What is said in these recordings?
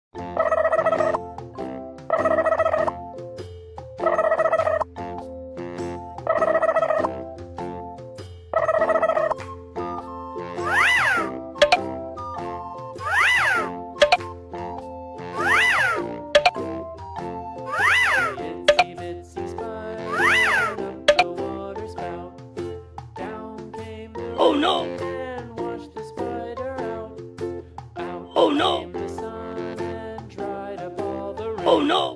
Oh no! Oh no! Oh no!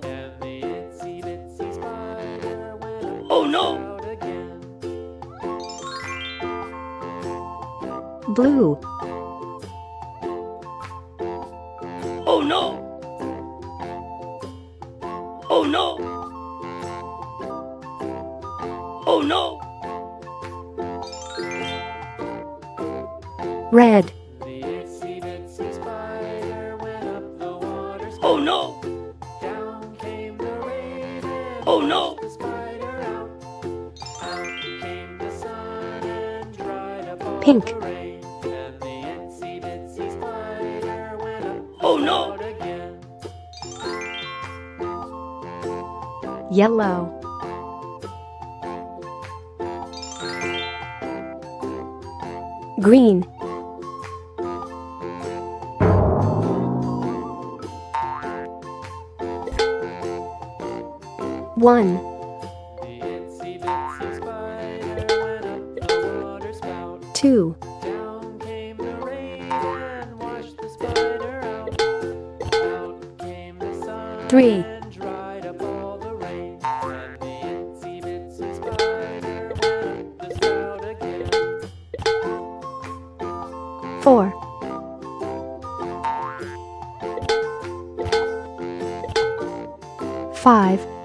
Oh no! Blue. Oh no! Oh no! Oh no! Red. Oh no! Oh no! Pink. Oh no! Yellow. Green. One. Two. Three. Four. Five.